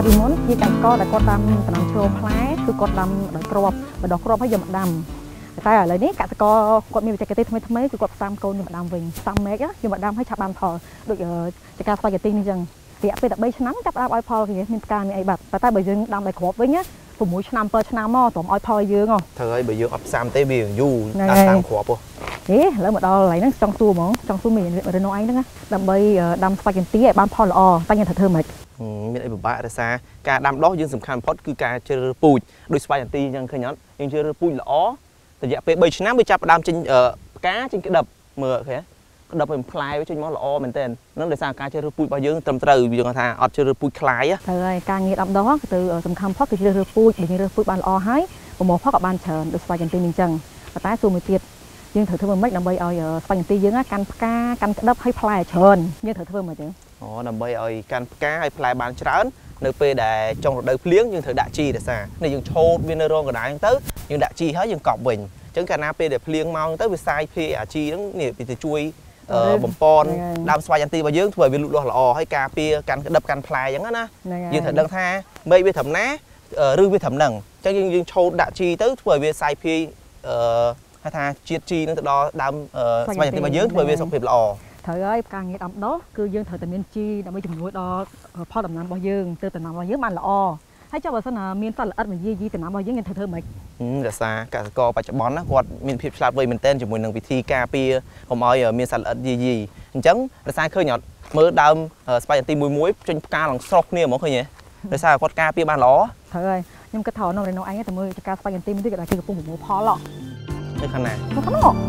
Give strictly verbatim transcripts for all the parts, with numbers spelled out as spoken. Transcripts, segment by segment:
ពីមុនជាកសិករដែលគាត់ដាំដំណាំឈើផ្លែគឺគាត់ដាំដោយគ្រាប់បដោះគ្រាប់ហើយយកមកដាំតែឥឡូវនេះកសិករគាត់មានបច្ចេកទេសថ្មីថ្មីគឺគាត់ផ្សាំកូនយកមកដាំវិញផ្សាំមែកយកមកដាំហើយឆាប់បានផលដូចជាការស្វ័យទីនេះអញ្ចឹងរយៈពេលតែបីឆ្នាំចាប់ដើមឲ្យផលគ្នាមានផ្កាមានអីបាត់តែតែបើយើងដាំដោយគ្រាប់វិញណា6ឆ្នាំ7ឆ្នាំមកត្រឹមឲ្យផលយើងហ៎ត្រូវហើយបើយើងអត់ផ្សាំទេវាយូរដាំតាមគ្រាប់ហ៎ហេឥឡូវមកដល់កន្លែងហ្នឹងចង់សួរហ្មងចង់សួរមានរណោឯងហ្នឹងណាដើម្បីដាំស្វាយចន្ទីឲ្យបានផលល្អតែយើងត្រូវធ្វើម៉េចមានអីពិបាកដោយសារការដាំដុះយើងសំខាន់បំផុតគឺការជ្រើសរើសពូជដូចស្វាយចន្ទីអញ្ចឹងឃើញអត់យើងជ្រើសរើសពូជល្អរយៈពេល3ឆ្នាំវាចាប់ផ្ដើមចេញផ្កាចេញក្តឹបមើលឃើញក្តឹបឲ្យផ្លែវាចេញមកល្អមែនទែនហ្នឹងដោយសារការជ្រើសរើសពូជរបស់យើងត្រឹមត្រូវយើងថាអត់ជ្រើសរើសពូជខ្លាយត្រូវហើយការងារដាំដុះគឺសំខាន់បំផុតគឺជ្រើសរើសពូជបើយើងរើសពូជបានល្អហើយប្រមូលផលក៏បានច្រើនដូចស្វាយចន្ទីអញ្ចឹងប៉ុន្តែសួរមួយទៀតយើងត្រូវធ្វើម៉េចដើម្បីឲ្យស្វាយចន្ទីយើងកាន់ផ្កាកាន់ក្តឹបឲ្យផ្លែច្រើនយើងត្រូវធ្វើម៉េចទេអូដើម្បីឲ្យកាន់ផ្កាឲ្យផ្លែបានច្រើននៅពេលដែលចុងរដូវភ្លៀងយើងត្រូវដាក់ជីដោយសារនេះយើងឆោតវានៅរងកណ្ដាលហ្នឹងទៅយើងដាក់ជីហើយយើងកប់វិញអញ្ចឹងកាលណាពេលដែលភ្លៀងមកទៅវាសាយភាអាជីហ្នឹងនេះវាទៅជួយបំពន់ដើមស្វាយចន្ទីរបស់យើងធ្វើឲ្យវាលូតលាស់ល្អហើយការពារកាន់ក្តឹបកាន់ផ្លែអញ្ចឹងណាយើងត្រូវដឹងថាមែកវាត្រឹមណាឬវាត្រឹមហ្នឹងអញ្ចឹងយើងយើងឆោតដាក់ជីទៅធ្វើឲ្យវាសាយភាអឺហៅថាជាតិជីនឹងទៅដល់ដើមស្វាយចន្ទីរបស់យើងធ្វើឲ្យវាសុខភាពល្អត្រូវហើយការងារដាំដុះគឺយើងត្រូវតែមានជីដើម្បីជំនួយដល់ផលដំណាំរបស់យើងទៅដំណាំរបស់យើងបានល្អហើយចុះបើសិនណាមានសត្វល្អិតមកយាយីដំណាំរបស់យើងយើងត្រូវធ្វើម៉េចដោយសារកសិករបច្ចុប្បន្នណាគាត់មានភាពឆ្លាតវៃមែនទែនជាមួយនឹងវិធីការពារកុំឲ្យមានសត្វល្អិតយាយីអញ្ចឹងដោយសារឃើញអត់មើលដើមស្វាយចន្ទីមួយមួយចេញផ្កាឡើងស្រស់គ្នាហ្មងឃើញទេដោយសារគាត់ការពារបានល្អត្រូវហើយខ្ញុំគិតថានៅនៅឯងតែមើលការស្វាយចន្ទីមួយទៀតគាត់គេកំពុងប្រមូលផលហ៎នៅខាងណានៅខាងនោះ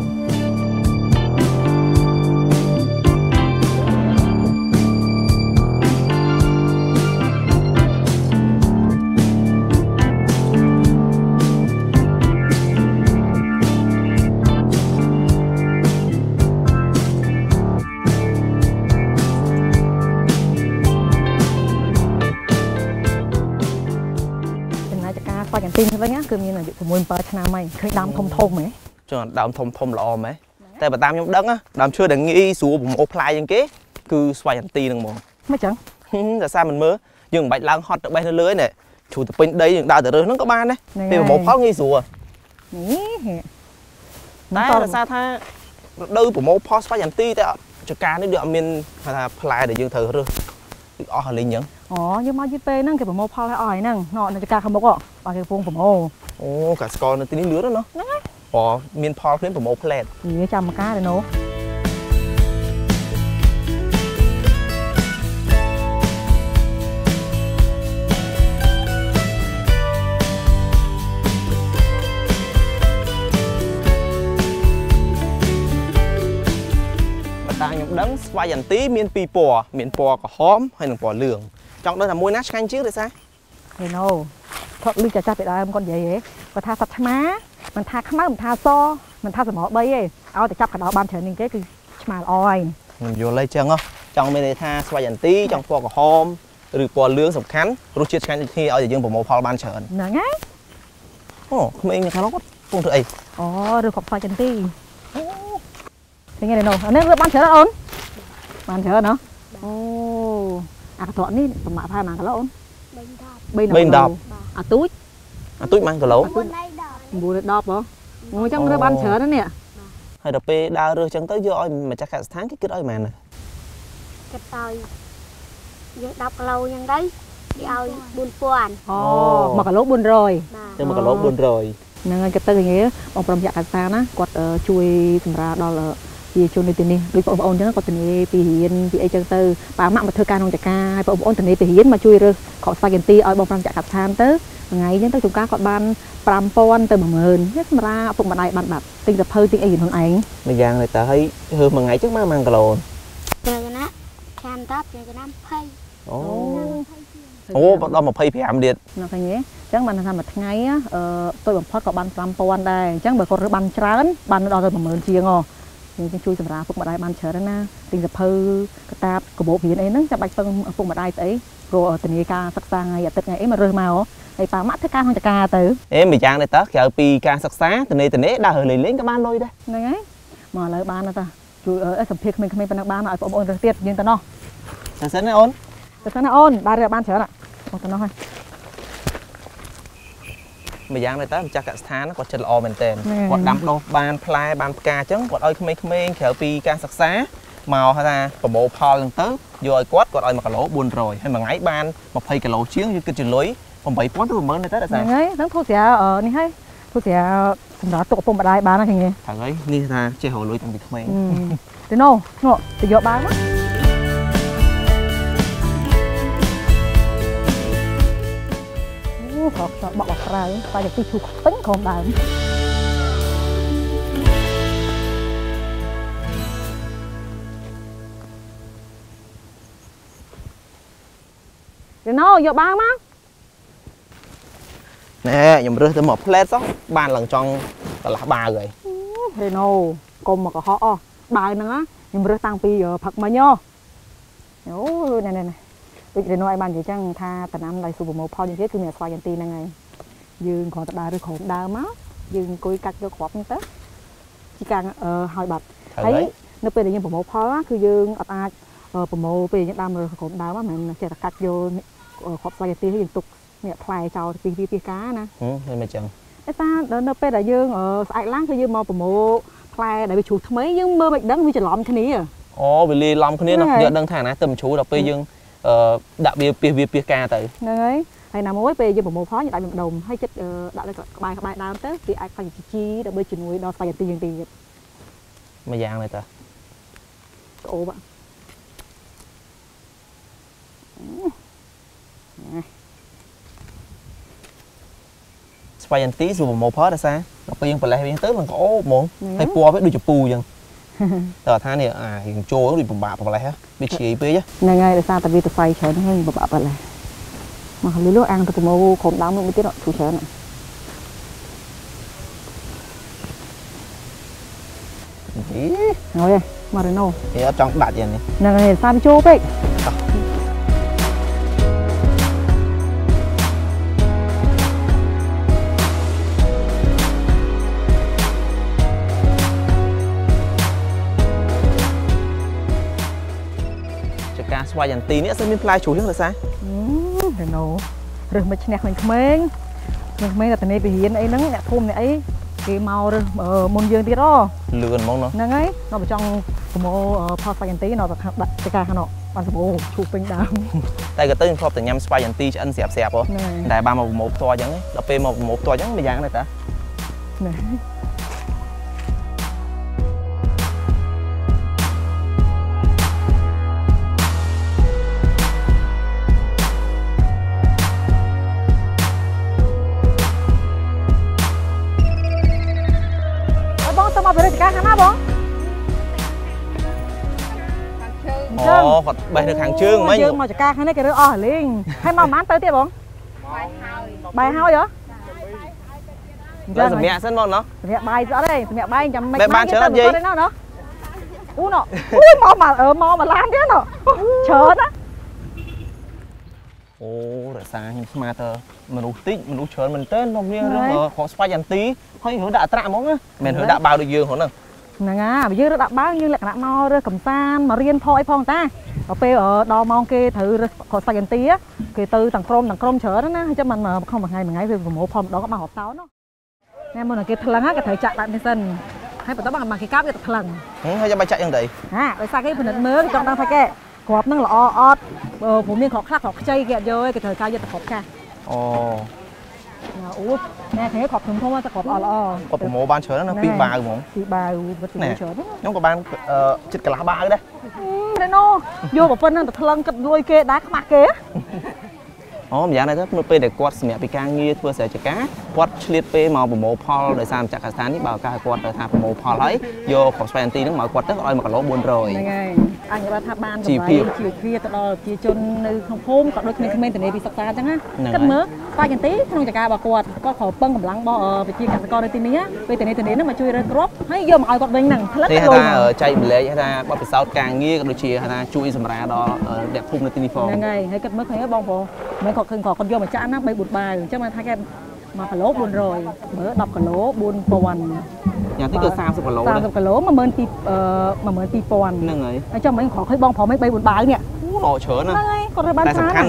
ស្វាយចន្ទីវិញគឺមានអាយុ6 7ឆ្នាំហើយឃើញដើមធំធំហ៎ចុះដើមធំធំល្អមែនតែបើតាមខ្ញុំដឹងដើមឈើដែលងាយស្រួលប្រមូលផ្លែជាងគេគឺស្វាយចន្ទីហ្នឹងហ្មងមិនចឹងតែសារមិនមើលយើងមិនបាច់ឡើងហត់ទៅបេះនៅលើទេជ្រូទៅពេញដីយើងដើរទៅរើសហ្នឹងក៏បានដែរពេលប្រមូលផលងាយស្រួលនេះតែដោយសារថារដូវប្រមូលផលស្វាយចន្ទីតែចការនេះដូចអត់មានថាផ្លែដែលយើងត្រូវរើសគឺអស់ហើយលីងអញ្ចឹងអូយើងមកយីពេលហ្នឹងគេប្រមូលផលឲ្យអស់ហើយហ្នឹងនៅចការខាងមុខហ៎បើគេកំពុងប្រមូលអូកសិករនៅទីនេះលឿនណាស់ហ្នឹងអូមានផលភ្លាមប្រមូលផ្លែតនេះចាំមកការទេណូខ្ញុំដឹងស្វាយចន្ទីមានពីរពណ៌មានពណ៌ក្រហមហើយនិងពណ៌លឿងចង់ដឹងថាមួយណាឆ្ងាញ់ជាងទេសាហេណូគាត់លឺចាស់ចាស់ពីដើមគាត់និយាយហ៎គាត់ថាសត្វឆ្មាមិនថាខ្មៅមិនថាសមិនថាសមរបីទេឲ្យតែចាប់កដោបានច្រើននេះគេគឺឆ្មាល្អហើយខ្ញុំយល់ហើយចឹងហ៎ចង់មានន័យថាស្វាយចន្ទីចង់ពណ៌ក្រហមឬពណ៌លឿងសំខាន់រសជាតិឆ្ងាញ់ដូចគ្នាឲ្យតែយើងប្រមូលផលបានច្រើនហ្នឹងហើយអូក្មេងខាងនោះគាត់កំពុងធ្វើអីអូឬគាត់ស្វាយចន្ទីឃើញទេណូអានេះវាបានច្រើនអូនបានច្រើនណ៎អូអាកត្រកនេះប្រមាណថាប៉ុន្មានគីឡូអូន 3 10 អាទូចអាទូចប៉ុន្មានគីឡូ 9 10ហ៎អូចឹងរើបានច្រើនណាស់នេះហើយដល់ពេលដើររើសចឹងទៅយកឲ្យម្ចាស់កសិដ្ឋានគេគិតឲ្យប៉ុន្មានគិតឲ្យយើង10គីឡូចឹងទៅគេឲ្យ4,000អូមួយគីឡូ400 ទៅមួយគីឡូ400 ហ្នឹងហើយគិតទៅនិយាយបងប្រុសម្ចាស់កសិដ្ឋានណាគាត់ជួយសម្រាប់ដល់ជាជននៅទីនេះដូចបងប្អូនអញ្ចឹងគាត់ទៅពីរៀនពីអីចឹងទៅប៉ាម៉ាក់មកធ្វើការក្នុងចការហើយបងប្អូនទៅពីរៀនមកជួយរើសខកស្វាយចន្ទីឲ្យបងប្រុសចាក់កាត់ឋានទៅថ្ងៃអញ្ចឹងទៅជួនកាលគាត់បាន5,000ទៅ10000នេះសម្រាប់ឪពុកម្ដាយបានបាត់ទិញសភៅទិញអីខ្លួនឯងមួយយ៉ាងទៅហើយធ្វើមួយថ្ងៃចឹងមក1គីឡូទៅណាខានតាប់ទៅណា20 អូអូដល់25ទៀតហ្នឹងឃើញទេអញ្ចឹងបានថាមួយថ្ងៃអឺទៅបំផុតក៏បាន5,000ដែរអញ្ចឹងបើគាត់រើសបានច្រើនបានដល់ទៅ10000ជាងហ៎យើងជួយសម្រាប់ឪពុកម្ដាយបានច្រើនណាទិញសភៅកតាបកបោរៀនអីហ្នឹងចាំបាច់ពឹងឪពុកម្ដាយស្អីព្រោះធានាការសិក្សាថ្ងៃអាទិត្យថ្ងៃអីមករើសមកហើយប៉ាម៉ាក់ធ្វើការក្នុងចការទៅអេមួយយ៉ាងដែរតើក្រៅពីការសិក្សាធានាធានាដើរលេងលេងក៏បានលុយដែរហ្នឹងហើយមកឥឡូវបានតាជួយសម្ភារក្មេងៗប៉ុណ្ណឹងបានឲ្យបងប្អូនរើសទៀតយើងទៅណោះសិនសិនណាអូនសិនណាអូនដើររើបានច្រើន còn tao nói mà giang này tới chắc cả tháng nó còn chân lò mình tên còn đắm đâu ban play ban ca trứng còn ơi không mấy không mấy khéo pi ca sặc xá màu hay ta còn bộ pho lần tới rồi quát còn ơi mà cả lỗ buồn rồi hay mà ngáy ban một phay cả lỗ chiến như cái chuyện lối còn bảy quán tôi mới này tới là sao ấy nó thôi sẽ ởนี่ให้thôi sẽสำหรับตกปมบได้บ้านนะทีนี้ thằng ấyนี่ta chơi hồ lối thằng việt không mấy ទៅណូណូទៅយកបានណាអូខកបកបក្រៅតែទីឈូពេញក្រុមដើមទៅណូយកបានមក nè nhầm rơi tới một plate đó ban lần trong là ba rồi thế nô cùng mà có họ bài nữa nhầm rơi tăng pi giờ phật mà nhô nhố này này này bây giờ nói ban gì chăng tha tận năm lại sụp một pho như thếคือเนี่ยซอยยันตีนั่งไงยืนขอตะดาหรือขอดาวมั้งยืนคุยกัดก็ขอบนี่เต้ที่กลางเออหอยบัดthấy nóเป็นอย่างผมพอคือยืนอัดอัดเออผมเป็นอย่างดำเลยขอดาวมั้งมันเสียตะกัดโยขอบซอยยันตีให้ยืนตุกเนี่ยพลายเจ้าปีปีปีก้านะอืมไม่จังไอ้ตาเดินไปแต่ยืงเออไอ้ล้างคือยืงมองผมโม่พลายได้ไปชูทำไมยืงเมื่อไปดังวิจล้อมแค่นี้อ่ะอ๋อไปรีล้อมแค่นี้เนาะเยอะดังทางนะเติมชูเราไปยืงเอ่อดับเบียร์เบียร์เบียร์กาแต่ไงไอ้น้ำมวยไปยืงผมโม่พออย่างได้แบบดมให้จัดเออได้เลยก็ใบใบดาวเต้ตีไอ้ฟังจีจีได้ไปจุนวยดอใส่ตีอย่างตีไม่ยางเลยแต่โอ้บะสไปยันตีสู่một phớt là sao? Nó bây giờ phải lấy tới bằng cổ muốn hay po với đôi chụp pu chừng. Tờ tha này à hiện trôi nó bị bầm bạ bầm lại hết. Bị chỉ bây chứ. Này ngay là sao? Tại vì tôi phải chở nó hơi bầm bạ lại. Mà lúc lúc ăn tôi mua khổm đám luôn mới tiết rồi chú chở này. Ngồi đây, mà rồi nô. Thì ở trong bạt vậy này. Này này sao bị trôi vậy? Xoay dàn tí nữa sẽ miếng play chủ yếu là sao? Rồi nô, rồi mình nhặt mình khmeng, mình khmeng là từ này bị hiến ấy nắng nhặt thôm này ấy, cái màu rồi ở môn dương tí đó. Lươn mong nó. Nâng ấy, nó ở trong mô pha xoay dàn tí nó đặt đặt cái ca nó, bạn sẽ bố chụp bình đám. Đây cái tới phọp từ nhâm xoay dàn tí cho ăn xẹp xẹp không? Đại ba một một to giống ấy, là p một một to giống bây giờ này ta. Này. Mau về đây cá hả má bông? Ồ, Phật bay được hàng chương mấy. Chương mà cá hả này cái đứa o liền. Hay mau mán tới tiếp bông? Bài hao vậy? Là mẹ sân bông nó. Mẹ bài rõ đây, mẹ bài chấm mẹ ban chớ làm gì? Nó. Ú nọ. Ui mau mà ở mau mà làm thế nọ. Chớ đó. Ồ, rồi sao nhưng mà tờ mình uống tích, mình uống chớn mình tên không riêng rồi họ spy dàn tí, hơi hướng đã trạm món á, mình hướng đã bao được dương hả nè. Nè ngà, bây giờ đã bao nhiêu là cả mau rồi cầm san mà riêng thôi phong ta, ở pe ở đo mong kê thử họ spy dàn tí á, kê từ tầng chrome tầng chrome chớ đó nè, cho mình mà không một ngày một ngày về một phong đó có mà hộp sáu nó. Nè mình là cái thằng á cái thời chạy bạn bên sân, hay phải tao bằng bằng cái cáp cái thằng. Ừ, hay cho bay chạy như vậy. À, tại sao cái phần mới trong đang phải kệ. Cọp nó là o ọt, phổ biến khó khăn khó chơi kẹt vô cái thời cao giờ tập cọp cha. Ồ. Ủa, nè thấy cọp thường không á, cọp o o. Cọp một ban chớ nó pi ba rồi. Pi ba vật chớ chớ. Nhóm của ban chích cả lá ba đấy. Thế nó vô một phân nó thằng cật đuôi kê đá mạc kê. Ồ, bây giờ này nó pe để quạt mẹ bị càng nghi thưa sẽ chả cá quạt liệt pe màu của màu Paul để xem chắc cả sáng đi bảo cả quạt để tham màu Paul lấy vôของ Spanty នឹងមកគាត់ទៅឲ្យមកគីឡូbốn rồi ហ្នឹងហើយអញគាត់ថាបានកម្រៃជាគ្រាទៅដល់ជាជននៅក្នុងភូមិក៏ដូចគ្នាក្មេងទៅនេះពីសិក្សាអញ្ចឹងណាគិតមើលបាច់ចន្ទីក្នុងចការរបស់គាត់ក៏ខំពឹងកម្លាំងរបស់វិជាកសិករនៅទីនេះពេលទៅនេះទៅនេះនឹងមកជួយរើគ្រាប់ហើយយកមកឲ្យគាត់វិញហ្នឹងផ្លិតលុយថាចៃម្លែកថាបបពិសោធន៍ការងារក៏ដូចជាថាជួយសម្រាលដល់អ្នកភូមិនៅទីនេះផងហ្នឹងហើយហើយគិតមើលឃើញបងប្អូនមិនគាត់ឃើញគាត់យកមកចាក់ណាបីbốnបាវអញ្ចឹងមកថាគេmột kg bốn rồi, bữa đập kg bốn pon. Nhà tí cơ sao kg đấy. Sao kg mà mơn pi mà mơn pi pon. Nâng ấy. Ở trong mấy khó khơi bong phò mấy bay bốn bài nè. Ồ chớ nè. Nâng ấy, còn rồi bán sẵn khăn nè.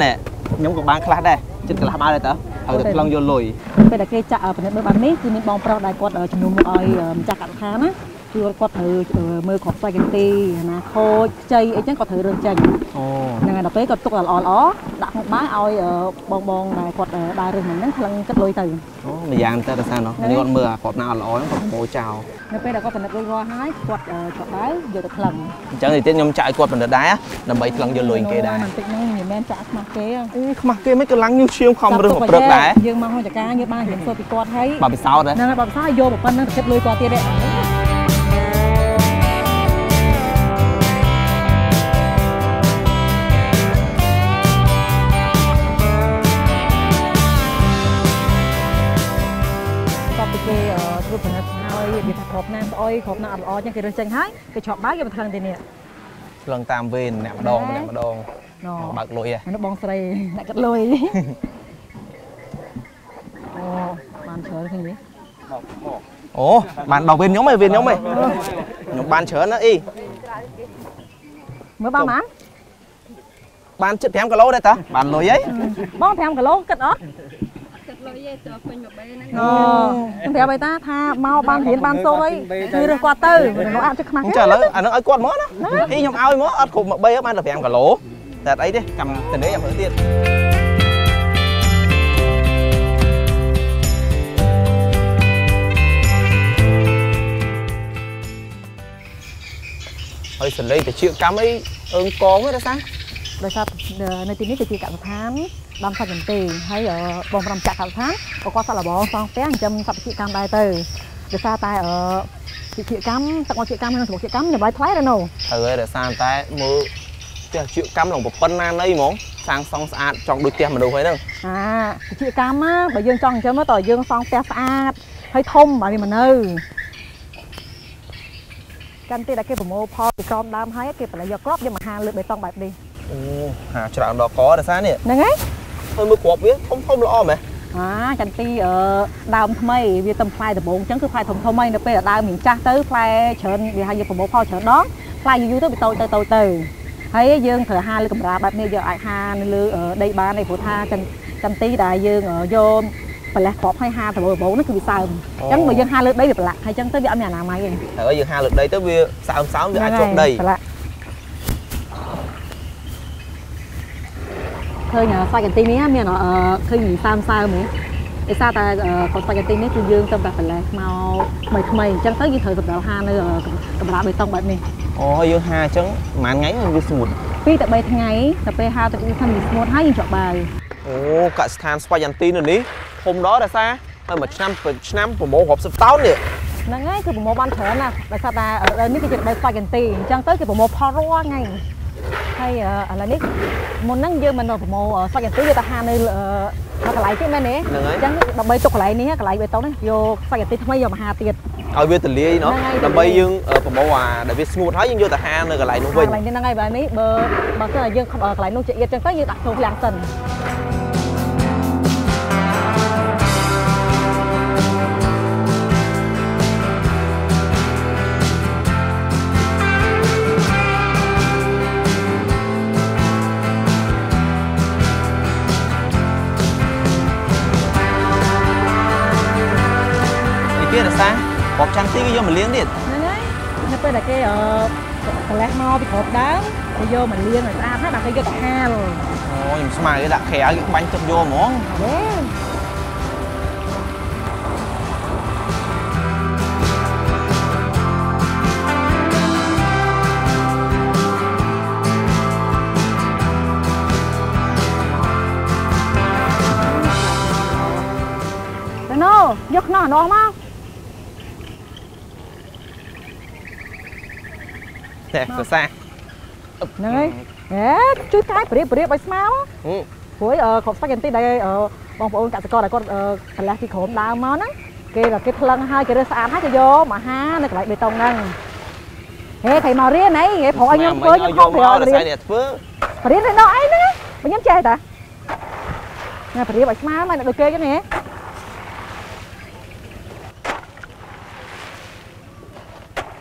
ខ្ញុំក៏បានខ្លះដែរចិត្តខ្លះបានដែរតើហើយតែខ្លងយកលុយពេលតែគេចាក់ពិនិត្យមើលបាននេះគឺមានបងប្រុសដែលគាត់ជំនុំមកឲ្យម្ចាស់កសិដ្ឋានណាគឺគាត់ត្រូវមើលគ្រប់សាច់កន្ទីណាខូចខ្ចីអីចឹងគាត់ត្រូវរើសចេញអូហ្នឹងហើយដល់ពេលគាត់ទុកល្អល្អដាក់ក្នុងបាយឲ្យបងបងដែលគាត់ដើររើសហ្នឹងថ្លឹងចិត្តលុយទៅអូម្យ៉ាងទៅដល់សារនោះគាត់មើលគាត់ណាល្អហ្នឹងគាត់ប្រមូលចោលនៅពេលដែលគាត់ពិនិត្យរួចរាល់ហើយគាត់គាត់ដើរយកទៅថ្លឹងអញ្ចឹងទីទៀតខ្ញុំចាក់ឲ្យគាត់ពិនិត្យដែរដើម្បីថ្លឹងយកលុយគេដែរបន្តិចហ្នឹងមិនមែនចាក់ខ្មាស់គេអីខ្មាស់គេមិនក៏ឡើងញូឈាមខំរើសមកព្រឹកដែរយើងមកក្នុងចការយើងបានរៀនសូត្រពីគាត់ហើយបើពិសោធន៍ហ្នឹងហើយបើពិសោធន៍យកប៉ុណ្្នឹងទៅគិតលុយគាត់ទៀតទេគេធ្វើផលិតហើយវាថាគ្រាប់ណាស្អុយគ្រាប់ណាអត់ល្អចឹងគេរើសចេញហើយគេច្រកបាយយកមកថ្លឹងទីនេះថ្លឹងតាមវេនអ្នកម្ដងម្នាក់ម្ដងបើកលុយហ្នឹងបងស្រីអ្នកកាត់លុយអូបានច្រើនឃើញទេអូបានដល់វេនខ្ញុំឯងវេនខ្ញុំឯងខ្ញុំបានច្រើនណាអីមើលបានបានបានជិត5គីឡូដែរតើបានលុយអីបង5គីឡូគិតអត់លុយឯងទៅពេញមួយបេហ្នឹងអូខ្ញុំប្រាប់ឲ្យតាថាមកបានរៀនបានសូត្រអីគឺរើសគាត់ទៅនោះអាចខ្មាស់ចាឥឡូវអានឹងឲ្យគាត់មកណាអីខ្ញុំឲ្យមកអត់គ្រប់មួយបីបានតែ5គីឡូតែអត់អីទេចាំទៅនេះឲ្យមើលទៀតហើយសលេងតិចកម្មអីអើងកងទេតាដោយសារនៅទីនេះគឺជាកសិដ្ឋានដាំសាច់កន្ទេលហើយបងប្រុសចាក់កសិដ្ឋានក៏គាត់សាក់លបងសងផ្ទះចិញ្ចឹមសត្វពាហកម្មដែរទៅដោយសារតែពាហកម្មទឹកមកពាហកម្មនិងសម្បូរពាហកម្មដើម្បីថ្លៃដែរណូត្រូវហើយដោយសារតែមើលផ្ទះពាហកម្មក្នុងប្រព័ន្ធណាណីហ្មងសាងសង់ស្អាតចង់ដូចផ្ទះមនុស្សហ្នឹងអាពាហកម្មបើយើងចង់ចិញ្ចឹមតើយើងសង់ផ្ទះស្អាតហើយធំបើវាមិននៅកាន់តែគេប្រមូលផលពីក្រោមដើមហើយគេបល័យយកគ្រាប់យកមកហាលលើបេតុងបែបនេះអូហាច្រើនដល់កដោយសារនេះហ្នឹងហើយហើយមើលគ្រាប់វាធំធំល្អមែនអាចន្ទីដើមថ្មីវាទំផ្លែដំបងអញ្ចឹងគឺផ្លែធំធំហើយនៅពេលដើមមានចាស់ទៅផ្លែច្រើនវាហើយយើងប្រមូលផលច្រើនដងផ្លែយូរយូរទៅវាតូចទៅតូចទៅហើយយើងត្រូវហាលើកម្រាលបែបនេះយើងអាចហានៅលើដីបានឯព្រោះថាចន្ទីដែលយើងយកប្រលេះគ្រាប់ឲ្យហាទៅដំបងហ្នឹងគឺវាសើមអញ្ចឹងបើយើងហាលើដីវាប្រឡាក់ហើយអញ្ចឹងទៅវាអត់មានអនាម័យទេហើយយើងហាលើដីទៅវាសើមសើមវាអាចជាប់ដីឃើញសាច់កន្ទីនេះមានឃើញសើមសើមហ៎ដោយសារតែកូនសាច់កន្ទីនេះគឺយើងទៅតែប្រឡេះមកថ្មីថ្មីអញ្ចឹងទៅយើងត្រូវសម្រាប់ហានៅកម្រាលបេតុងបែបនេះអូហើយយើងហាអញ្ចឹងប្រហែលថ្ងៃវាស្ងួតពីរទៅបីថ្ងៃទៅពេលហាទៅវាថាវាស្ងួតហើយយើងច្រកបាយអូកសិដ្ឋានស្វាយន្ទីនៅនេះធំដល់ដោយសារហើយមួយឆ្នាំឆ្នាំប្រមូលរាប់សិបតោននេះហ្នឹងហើយគឺប្រមូលបានច្រើនណាស់ដោយសារតែនេះគឺជាដីស្វាយន្ទីអញ្ចឹងទៅគេប្រមូលផលរាល់ថ្ងៃហើយឥឡូវនេះមុនហ្នឹងយើងមិនប្រមូលសាច់កន្ទីយកទៅហានៅកន្លែងទៀតមែនទេអញ្ចឹងដើម្បីទុកកន្លែងនេះកន្លែងបេតុងនេះយកសាច់កន្ទីថ្មីយកមកហាទៀតឲ្យវាទលាយណោះដើម្បីយើងប្រមូលអាដែលវាស្ងួតហើយយើងយកទៅហានៅកន្លែងនោះវិញកន្លែងនេះហ្នឹងហើយបែបនេះបើបើសិនតែយើងកន្លែងនោះជាអៀតអញ្ចឹងទៅយើងដាក់ចូលឃ្លាំងសិនទៀតអាសាបបចន្ទទីគេយកមកលាងទៀតហ្នឹងហើយនៅពេលដែលគេកន្លះមកពីក្របដើមគេយកមកលាងឲ្យស្អាតហើយដល់គេយកទៅហាលអូខ្ញុំស្មានគេដាក់ក្រៅគេបាញ់ទឹកយកហ្មងទេណូយកខ្នោះអានោះមកតែភាសាហ្នឹងហើយហេជួយកាយប្រៀបប្រៀបឲ្យស្មើព្រោះគ្រាប់សាច់កន្ទីដែលបងប្អូនកសិករដែលគាត់កន្លះពីក្រោមដើមមកហ្នឹងគេដល់គេថ្លឹងហើយគេរើសស្អាតហើយគេយកមកហានៅកន្លែងបេតុងហ្នឹងហេថៃមករៀនអីហេព្រោះឲ្យខ្ញុំធ្វើខ្ញុំខំប្រៀបរៀនធ្វើរៀនទៅដល់អីហ្នឹងខ្ញុំចេះតាណាប្រៀបឲ្យស្មើមកដូចគេចឹងហ៎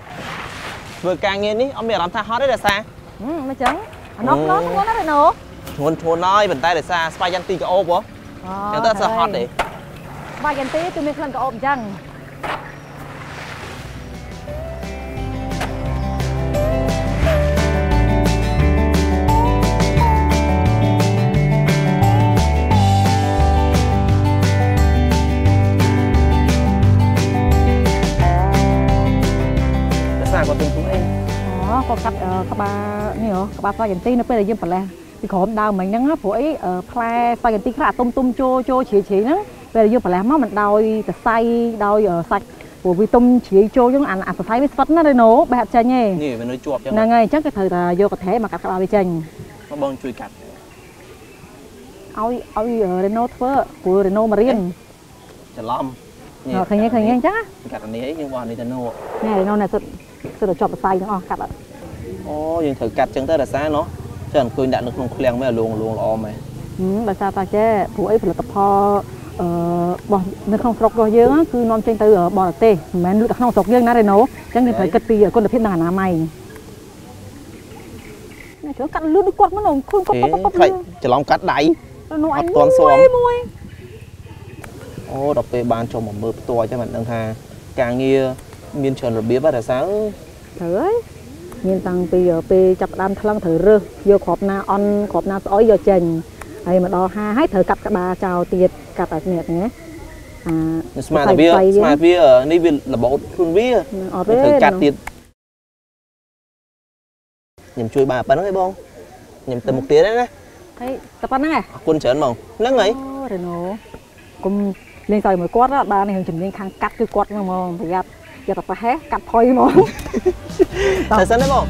ធ្វើការងារនេះអត់មានអារម្មណ៍ថាហត់ទេដែរសាអឺមិនចឹងអានោះនោះធ្ងន់ណាស់ទេណូធ្ងន់ធ្ងន់ហើយប៉ុន្តែដោយសារស្វាយចន្ទទីក៏អូបហ៎ចឹងទៅសើហត់ទេស្វាយចន្ទទីគឺមានក្លិនក៏អូបអញ្ចឹងគាត់ទិញខ្លួនអីអូគាត់កាត់ក្បាលនេះហ៎ក្បាលស្វាយចន្ទទីនៅពេលដែលយើងប្រឡេះពីក្រោមដើមមិញហ្នឹងព្រោះអីផ្លែស្វាយចន្ទទីខ្លះអាទុំទុំចូលចូលជ្រាយជ្រាយហ្នឹងពេលដែលយើងប្រឡេះមកមិនដោយសរសៃដោយសាច់ព្រោះវាទុំជ្រាយចូលចឹងអាសរសៃវាស្វិតណារេណូបែបចេញទេនេះវានៅជាប់ចឹងហ្នឹងហើយអញ្ចឹងគេត្រូវតែយកកន្ត្រៃមកកាត់ក្បាលវាចេញមកបងជួយកាត់ឲ្យឲ្យរេណូធ្វើព្រោះរេណូមករៀនច្រឡំឃើញឃើញអញ្ចឹងកាត់នេះអីយើងបោះនេះទៅណូនេះរេណូនេះទៅទៅចប់សរសៃទាំងអស់កាត់អត់អូយើងត្រូវកាត់ចឹងទៅរសារណោះចឹងអង្គុយដាក់នៅក្នុងឃ្លាំងមែនលងលងល្អមែនបើសារតាចេព្រោះអីផលិតផលអឺបោះនៅក្នុងស្រុករបស់យើងគឺនាំចេញទៅបរទេសមិនមែនលក់តែក្នុងស្រុកយើងណារេណូអញ្ចឹងយើងត្រូវគិតពីគុណភាពនិងអនាម័យនេះចូលកាត់លឿនដូចគាត់មកនោះខ្លួនគាត់គាត់គាត់ច្រឡំកាត់ដៃនោះអញមួយមួយអូដល់ពេលបានចូលមកមើលផ្ទាល់ចឹងមិនដឹងថាការងារមានច្រើនរបៀបដែរសារត្រូវហើយមានតាំងពីពេលចាប់ផ្ដើមថ្លឹងត្រូវរើសយកគ្រាប់ណាអន់គ្រាប់ណាស្អុយយកចេញហើយមកដល់ហាហើយត្រូវកាត់ក្បាលចោលទៀតកាត់តែនេះហ្នឹងអាស្មារតីវាស្មារតីវានេះវារបូតខ្លួនវាត្រូវកាត់ទៀតខ្ញុំជួយបានប៉ុណ្្នឹងឯងបងខ្ញុំទៅមុខទៀតណាហើយតែប៉ុណ្្នឹងឯងអរគុណច្រើនហ្មងហ្នឹងហើយអូរេណូគុំលេងសើចមួយគាត់បាននេះជំនាញខាងកាត់គឺគាត់ហ្មងប្រយ័ត្នយកតែប្រហែសកាត់ផុយហ្មងតែសិនទេបង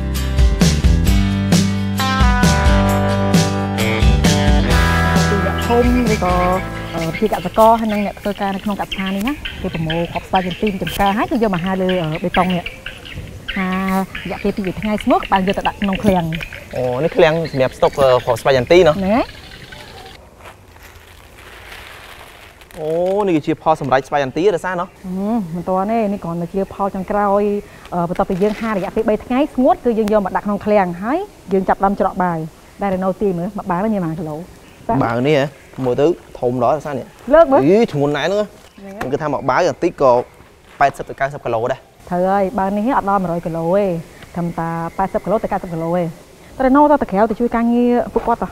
ធំឬក៏ជាកសិករហើយនឹងអ្នកធ្វើការនៅក្នុងកសិដ្ឋាននេះណាគេប្រមូលគ្រាប់ស្វាយចន្ទទីចំការហើយគឺយកមកហាលើបេតុងនេះហារយៈពេលពីរថ្ងៃស្ងួតបានយកទៅដាក់ក្នុងឃ្លាំងអូនេះឃ្លាំងសម្រាប់ស្តុកគ្រាប់ស្វាយចន្ទទីណ៎ហ្នឹងហើយអូនេះគឺជាផលសម្រាប់ស្វាយចន្ទទីទេសារណោះមិនតទេនេះគ្រាន់តែជាផលចុងក្រោយបន្ទាប់ពីយើងហារយៈពេលបីថ្ងៃស្ងួតគឺយើងយកមកដាក់ក្នុងឃ្លាំងហើយយើងចាប់ដាំច្រកបាយដែលរេណូទីមើលមួយបាវនេះមួយគីឡូបាវនេះមើលទៅធំដល់សារនេះលើកមើលយីធ្ងន់ណាស់ហ្នឹងខ្ញុំគិតថាមួយបាវបន្តិចក៏ប៉ែតសិបទៅកៅសិបគីឡូដែរត្រូវហើយបាវនេះអត់ដល់មួយរយគីឡូទេត្រឹមតែប៉ែតសិបគីឡូទៅកៅសិបគីឡូទេតែរេណូទៅតែក្រៅទៅជួយការងារពួកគាត់តោះ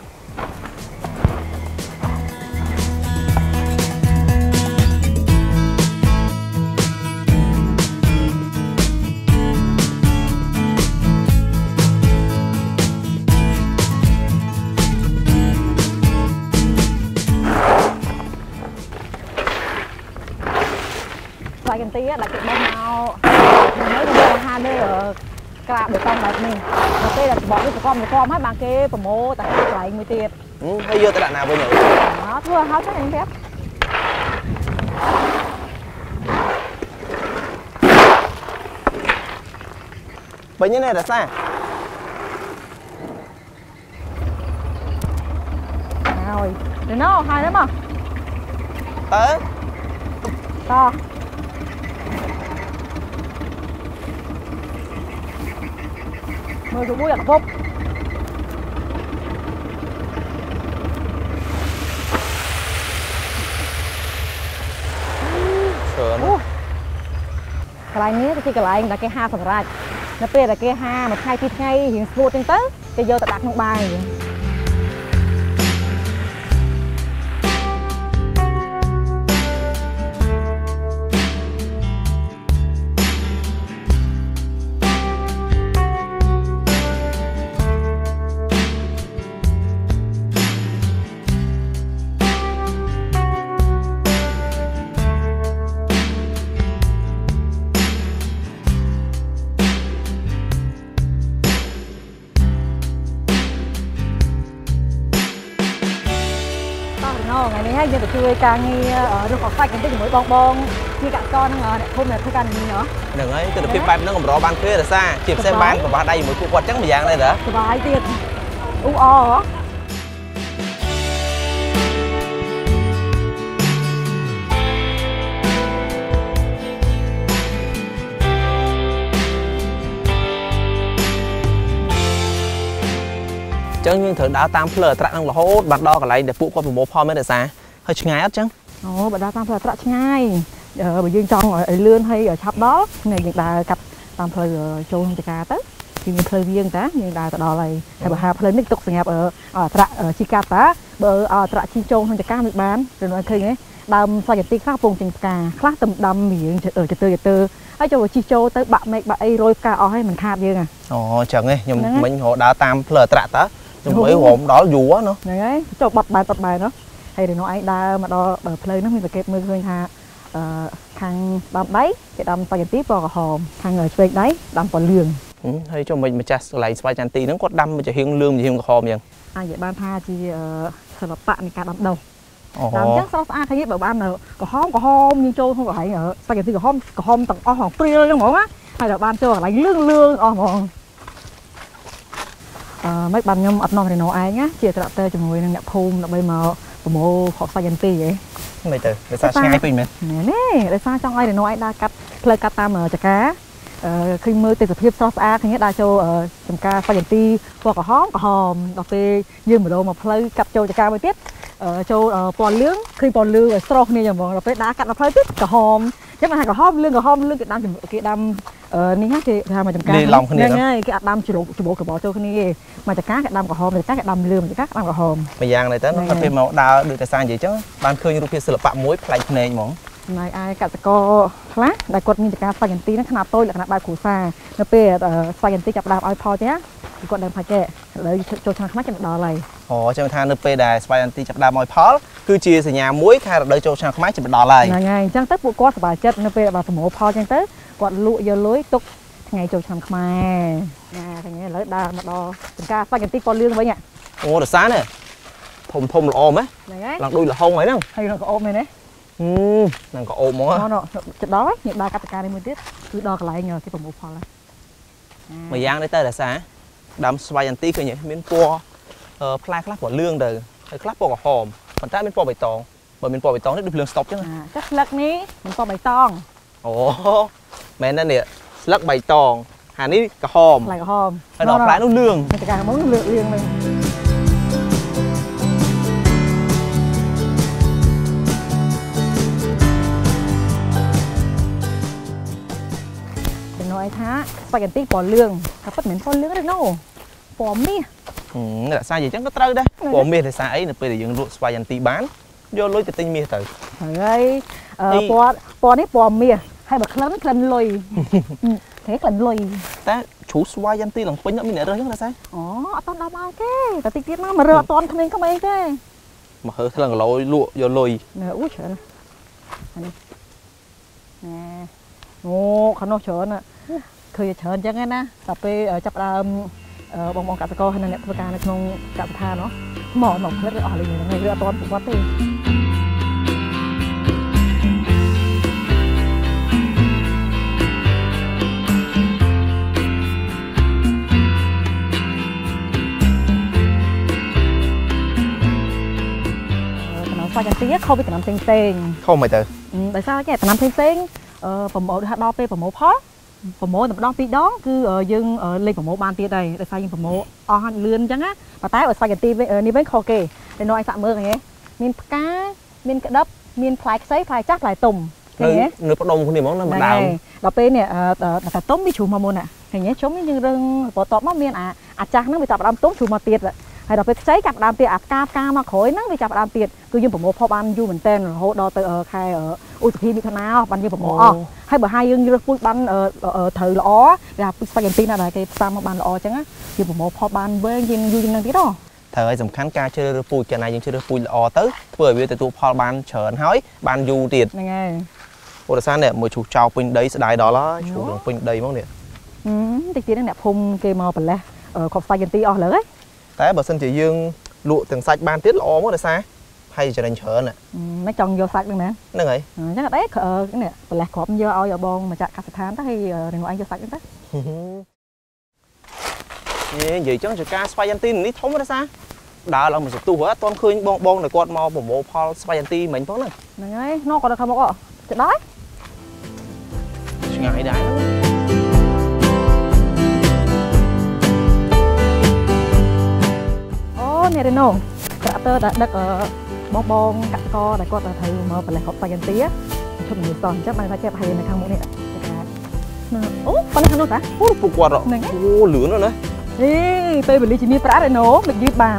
ស្វាយចន្ទទីដាក់គេបោះមកមើលទៅហាលើក្រាបបេតុងបែបនេះដល់ពេលដែលបោះវាប្រកបប្រកបហើយបានគេប្រមូលតែកន្លែងមួយទៀតហើយយកទៅដាក់ណាវិញអើធ្វើឲ្យហើយចឹងអញប្រាប់បាញ់នេះរសាហើយទៅណោហើយđấy mà ទៅតមើលជាមួយអាកពុកច្រើនកន្លែងនេះគឺជាកន្លែងដែលគេហាសម្រាប់នៅពេលដែលគេហាមួយថ្ងៃពីរថ្ងៃរៀងស្ងួតចឹងទៅគេយកទៅដាក់ក្នុងបាយថ្ងៃនេះហើយយើងទៅជួយការងាររឹសអសាច់បន្តិចជាមួយបងបងជាកសិករហ្នឹងអ្នកភូមិអ្នកធ្វើការនេះហ៎ហ្នឹងហើយទិដ្ឋភាពបែបហ្នឹងកម្របានឃើញរសាជាពិសេសបានប្របាស់ដៃជាមួយពួកគាត់ចឹងម្យ៉ាងដែរតាសុបាយទៀតអ៊ូអហ៎ចឹងយើងត្រូវដើរតាមផ្លូវអត្រាក់នឹងរហូតបានដល់កន្លែងដែលពួកគាត់ប្រមូលផលមែនទេសាហើយឆ្ងាយអត់ចឹងអូបើដើរតាមផ្លូវអត្រាក់ឆ្ងាយបើយើងចង់ឲ្យលឿនហើយឆាប់ដល់នេះយើងដើរកាត់តាមផ្លូវចូលក្នុងចកាទៅគឺមានផ្លូវវាងតាយើងដើរទៅដល់ហើយហើយបើហាផ្លូវនេះទុកសម្រាប់អត្រាក់ជីកាតាបើអត្រាក់ជីចូលក្នុងចកាមិនបានឬនៅឃើញទេដើមសាច់ចន្ទីខ្លះពងចេញផ្កាខ្លះទៅដាំរៀងចទៅចទៅហើយចូលជីចូលទៅបាក់មេឃបាក់អីរយផ្កាអស់ហើយមិនខាតយើងអូចឹងឯងខ្ញុំមិញរដើរតាមផ្លូវអត្រាក់តាខ្ញុំអីរំដល់យូរណាហ្នឹងហើយចូលបាត់បែបបាត់បែបណាហើយនៅឯងដើរមកដល់ផ្លូវហ្នឹងមានសង្កេតមើលឃើញថាអឺខាងដើមដៃគេដាំសាច់ចន្ទីពណ៌ក្រហមខាងឆ្វេងដៃដាំពណ៌លឿងហើយចូលមិញម្ចាស់កន្លែងស្វាយចន្ទីហ្នឹងគាត់ដាំមកជាហៀងលឿងជាហៀងក្រហមយ៉ាងអាចនិយាយបានថាជាសិល្បៈនៃការដាំដុះតាមចឹងស្រស់ស្អាតឃើញបើបានក្រហមក្រហមយើងចូលក្នុងកន្លែងសាច់ចន្ទីក្រហមក្រហមទាំងអស់ហ្នឹងព្រាលហ្នឹងហ្មងណាហើយដល់បានចូលកន្លែងលឿងលឿងអស់ហ្មងអឺមិនបានខ្ញុំអត់នាំរេណូឯងណាជាត្រាក់ទ័រជាមួយនឹងអ្នកភូមិដើម្បីមកប្រមូលខកសាច់ចន្ទីហ៎មិនទៅដោយសារឆ្ងាយពេកមែននេះដោយសារចង់ឲ្យរេណូឯងដើរកាត់ផ្លូវកាត់តាមចកាអឺឃើញមើលទេសភាពស្រស់ស្អាតឃើញដើរចូលចំការសាច់ចន្ទីពណ៌ក្រហមក្រហមដល់ពេលយើងម្ដងមកផ្លូវកាត់ចូលចកាមួយទៀតចូលពណ៌លឿងឃើញពណ៌លឿងឲ្យស្រស់គ្នាយ៉ាងហ្មងដល់ពេលដើរកាត់ដល់ផ្លូវទៀតក្រហមចឹងថាក្រហមលឿងក្រហមលឿងគេដាំគេដាំនេះណាគេថាមកចំការហ្នឹងហើយគេអត់ដាំជ្រោកច្បោកច្បោចូលគ្នាទេមកចកាគេដាំក្រហមចកាគេដាំលឿងចកាគេដាំក្រហមមួយយ៉ាងដែរទៅដល់ពេលមកដើរដូចតែសានិយាយចឹងបានឃើញរូបភាពសិល្បៈមួយប្លែកភ្នែកហ្មងណៃអាយកសិករខ្លះដែលគាត់មានចកាស្វាយចន្ទីហ្នឹងខ្នាតតូចលក្ខណៈបែបគ្រួសារនៅពេលស្វាយចន្ទីចាប់ដើមឲ្យផលទេណាគាត់ដឹងថាចេះឥឡូវចូលឆ្នាំខ្មែរចាំដល់ហើយអូចឹងថានៅពេលដែលស្វាយចន្ទីចាប់ដើមឲ្យផលគឺជាសញ្ញាមួយថារដូវចូលឆ្នាំខ្មែរចាំដល់ហើយហ្នឹងហើយអញ្ចឹងទៅពួកគាត់សប្បាយចិត្តនៅពេលបើប្រមូលផលចឹងទៅគាត់លក់យកលុយទុកថ្ងៃចូលឆ្នាំខ្មែរណាថ្ងៃឥឡូវដើរមកដល់ចំការស្វាយចន្ទីពណ៌លឿងវិញអូរសានធំធំល្អមែនហ្នឹងហើយឡើងដូចលហុងហើយហ្នឹងហើយនឹងក៏អូបមែនទេហឹមហ្នឹងក៏អូបហ្មងណ៎ចិត្តដល់ហើយខ្ញុំដើរកាត់តការនេះមួយទៀតគឺដល់កន្លែងគេប្រមូលផលហើយមួយយ៉ាងនេះទៅរសាដើមស្វាយចន្ទីឃើញមានពណ៌ផ្លែខ្លះពណ៌លឿងទៅហើយខ្លះពណ៌ក្រហមប៉ុន្តែមានពណ៌បៃតងបើមានពណ៌បៃតងនេះដូចភ្លើងស្តុបចឹងចាស្លឹកនេះមានពណ៌បៃតងអូមែនទេនេះស្លឹកបៃតងហានេះក្រហមផ្លែក្រហមហើយដល់ផ្លែនោះលឿងតែការមកលឿងលឿងនឹងឲ្យថាស្វាយចន្ទីពណ៌លឿងតែពិតមិនមែនពណ៌លឿងទេណូពណ៌មាសរក្សានិយាយចឹងក៏ត្រូវដែរពណ៌មាសរក្សាអីនៅពេលដែលយើងលក់ស្វាយចន្ទីបានយកលុយទៅទិញមាសទៅហើយពណ៌ពណ៌នេះពណ៌មាសហើយបើក្លិនក្លិនលុយគេក្លិនលុយតែជ្រូកស្វាយចន្ទីឡើងពេញអត់មានអ្នករើសចឹងរក្សាអូអត់តដល់មកគេតែតិចទៀតមករើសអត់តន់ក្មេងក្មេងទេមកហើថ្លឹងគីឡូលក់យកលុយអូច្រើននេះណែអូខាងនោះច្រើនឃើញច្រើនអញ្ចឹងណាតែពេលចាប់ដើមបងបងកសិករហើយអ្នកធ្វើការនៅក្នុងកសិដ្ឋាននោះមកមកផ្លិតអស់លេងហ្នឹងវាអត់ទាន់ប្រវត្តិទេដំណាំស្វាយចន្ទីខុសពីដំណាំផ្សេងផ្សេងខុសមិនទៅដោយសារគេដំណាំផ្សេងផ្សេងអឺប្រមូលថាដល់ពេលប្រមូលផលប្រមូលតែម្ដងពីរដងគឺយើងលេខប្រមូលបានទៀតដែរដោយសារយើងប្រមូលអស់លឿនអញ្ចឹងណាប៉ុន្តែឲ្យស្វាយចន្ទីនេះវិញខុសគេតែនៅឲ្យសាក់មើលឃើញទេមានផ្កាមានក្តឹបមានផ្លែខ្ចីផ្លែចាស់ផ្លែទុំឃើញទេនៅផ្ដុំគ្នាហ្មងនៅម្ដងដល់ពេលនេះតែទុំវាជ្រុះមកមុនណាឃើញទេជុំយើងរឹងបន្ទាប់មកមានអាចាស់ហ្នឹងវាចាប់ផ្ដើមទុំជ្រុះមកទៀតហើយដល់ពេលខ្ចីចាប់ផ្ដើមទៀតអាផ្កាផ្កាមកក្រោយហ្នឹងវាចាប់ផ្ដើមទៀតគឺយើងប្រមូលផលបានយូរមែនតើរហូតដល់ទៅខែឧសភាមិថុនាបានយើងប្រមូលអស់ហើយបើហើយយើងរើសពូជបានត្រូវល្អគេថាពូជស្វាយចន្ទីណាដែលគេផ្សាមកបានល្អអញ្ចឹងយើងប្រមូលផលបានវែងយើងយូរជាងហ្នឹងទៀតហ៎ត្រូវឲ្យសំខាន់ការជ្រើសរើសពូជកាលណាយើងជ្រើសរើសពូជល្អទៅធ្វើឲ្យវាទទួលផលបានច្រើនហើយបានយូរទៀតហ្នឹងហើយឧទាហរណ៍នេះមួយជ្រូកចោលពេញដីស្ដាយដល់ហើយជ្រូកពេញដីហ្មងនេះតិចទៀតអ្នកភូមិគេមកប្រលេះខុសស្វាយចន្ទីអស់លើហើយតែបើសិនជាយើងលក់ទាំងសាច់បានទៀតល្អមកដោយសារហើយចំណេញច្រើនមិនចង់យកសាច់ហ្នឹងណាហ្នឹងហើយអញ្ចឹងអត់អីនេះប្រលេះគ្រាប់យកឲ្យបងម្ចាស់កសិដ្ឋានទៅហើយរងឯងយកសាច់ហ្នឹងទៅនិយាយចឹងជាការស្វាយចន្ទីនេះធំទេសាដើរឡើងមកសទុះអត់ទាន់ឃើញបងបងដែលគាត់មកប្រមូលផលស្វាយចន្ទីមិញផងហ្នឹងហ្នឹងហើយនោះគាត់ទៅមកចដល់ឆ្ងាយដែរ nè đây nè tractor đã đứt ở bong bong cắt co để con thấy mà phải là học tay tía chút nhiều tòn chắc bạn phải chép hayในខាងមុខនេះអូប៉ុណ្ណឹងនោះតាអូពួកគាត់អូលឿនណាស់អេពេលវេលាជាមានប្រាក់ឯណូមិនយឺតបាន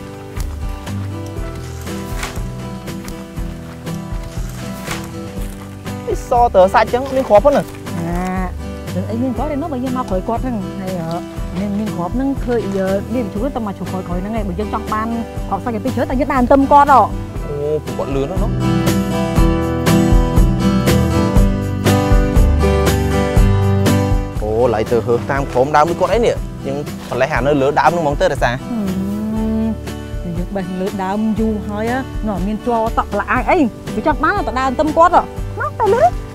អីសតើសាច់ចឹងមានគ្រាប់ហ្នឹងណានឹងអីមានគ្រាប់ឯណូបើយើងមកក្រោយគាត់ហ្នឹងហើយមានមានគ្រាប់ហ្នឹងឃើញយើងជួយទៅមកជួយក្រោយក្រោយហ្នឹងឯងបើយើងចង់បានគ្រាប់សាច់គេពីជ្រើតែយើងដាក់អន្ទឹមគាត់អូពួកគាត់លឿនណាស់អូឡៃទៅហឺតាមក្រុមដើមដូចគាត់អីនេះយើងប្រលេះអានៅលើដើមហ្នឹងហ្មងទៅរសាយើងបេះលើដើមយូរហើយណ៎មានជាប់តក់ប្រឡាក់អីវាចង់បានទៅដើមអន្ទឹមគាត់មកទៅលើ